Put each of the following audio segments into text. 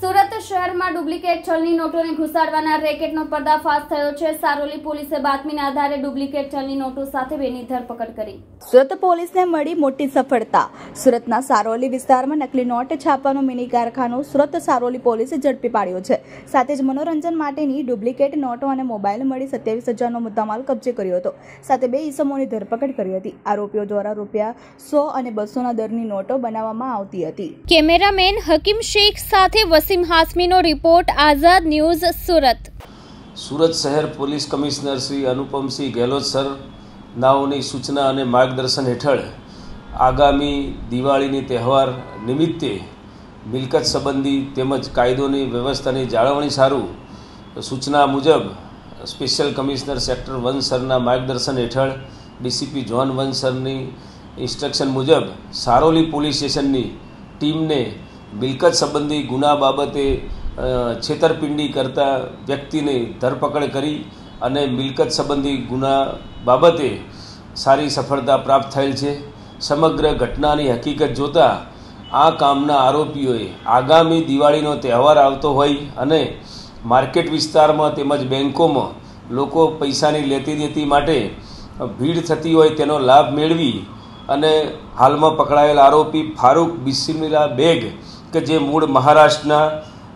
સુરત શહેરમાં ડુપ્લિકેટ ચલણી નોટોને ઘુસાડવાના રેકેટનો પર્દાફાશ થયો છે। સારોલી પોલીસે બાતમીના આધારે ડુપ્લિકેટ ચલણી નોટો સાથે બેની ધરપકડ કરી। સુરત પોલીસને મળી મોટી સફળતા। સુરતના સારોલી વિસ્તારમાં નકલી નોટ છાપવાનું મિની કારખાનું સુરત સારોલી પોલીસે ઝડપી પાડ્યો છે। સાથે જ મનોરંજન માટેની ડુપ્લિકેટ નોટો અને મોબાઈલ મળી 27,000નો મુદ્દામાલ કબજે કર્યો હતો। સાથે 2 ઈસમોની ધરપકડ કરી હતી। આરોપીઓ દ્વારા ₹100 અને 200ના દરની નોટો બનાવવામાં આવતી હતી। કેમેરામેન હકીમ શેખ સાથે વસીમ હાસમીનો રિપોર્ટ, આઝાદ ન્યૂઝ, સુરત। સુરત શહેર police commissioner Shri Anupamsinh Gehlot sir નાઓની સૂચના અને માર્ગદર્શન હેઠળ આગામી દિવાળીની તહેવાર નિમિત્તે મિલકત સંબંધી તેમજ કાયદોની વ્યવસ્થાની જાળવણી સારું સૂચના મુજબ સ્પેશિયલ કમિશનર સેક્ટર 1 સરના માર્ગદર્શન હેઠળ ડીસીપી ઝોન 1 સરની ઇન્સ્ટ્રક્શન મુજબ સારોલી પોલીસ સ્ટેશનની ટીમને મિલકત સંબંધી ગુના બાબતે છેતરપિંડી કરતા વ્યક્તિની ધરપકડ કરી અને મિલકત સંબંધી ગુના બાબતે સારી સફળતા પ્રાપ્ત થયેલ છે। સમગ્ર ઘટનાની હકીકત જોતાં આ કામના આરોપીઓએ આગામી દિવાળીનો તહેવાર આવતો હોય અને માર્કેટ વિસ્તારમાં તેમજ બેન્કોમાં લોકો પૈસાની લેતી દેતી માટે ભીડ થતી હોય તેનો લાભ મેળવી અને હાલમાં પકડાયેલ આરોપી ફારૂક બિસ્મિલ્લા બેગ કે જે મૂળ મહારાષ્ટ્રના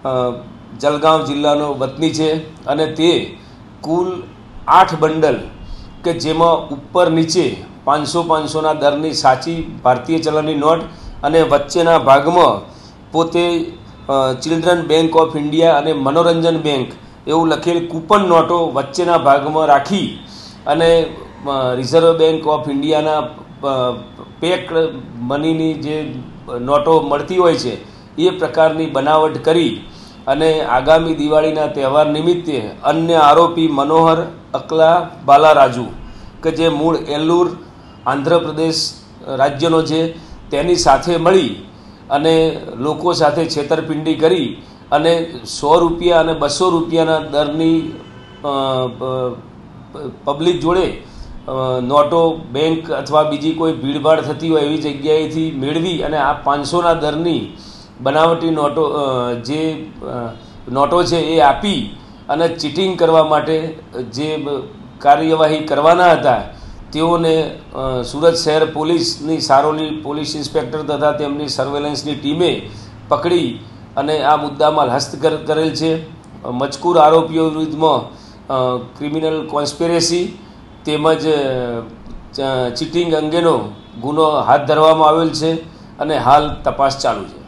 જલગાંવ જિલ્લાનો વતની છે અને તે કુલ 8 બંડલ કે જેમાં ઉપર નીચે 500-500ના દરની સાચી ભારતીય ચલણની નોટ અને વચ્ચેના ભાગમાં પોતે ચિલ્ડ્રન બેંક ઓફ ઇન્ડિયા અને મનોરંજન બેંક એવું લખેલ કૂપન નોટો વચ્ચેના ભાગમાં રાખી અને રિઝર્વ બેંક ઓફ ઇન્ડિયાના પેક મનીની જે નોટો મળતી હોય છે એ પ્રકારની બનાવટ કરી અને આગામી દિવાળીના તહેવાર નિમિત્તે અન્ય આરોપી મનોહર અકલા બાલારાજુ કે જે મૂળ એલ્લુર આંધ્રપ્રદેશ રાજ્યનો છે તેની સાથે મળી અને લોકો સાથે છેતરપિંડી કરી અને ₹100 અને ₹200ના દરની પબ્લિક જોડે નોટો બેંક અથવા બીજી કોઈ ભીડભાડ થતી હોય એવી જગ્યાએથી મેળવી અને આ 500ના દરની બનાવટી નોટો છે એ આપી અને ચીટિંગ કરવા માટે જે કાર્યવાહી કરવાના હતા તેઓને સુરત શહેર પોલીસની સારોલી પોલીસ ઇન્સ્પેક્ટર તથા તેમની સર્વેલન્સની ટીમે પકડી અને આ મુદ્દામાં હસ્તગત કરેલ છે। મજકૂર આરોપીઓ વિરુદ્ધમાં ક્રિમિનલ કોન્સ્પિરેસી તેમજ ચીટિંગ અંગેનો ગુનો હાથ ધરવામાં આવેલ છે અને હાલ તપાસ ચાલુ છે।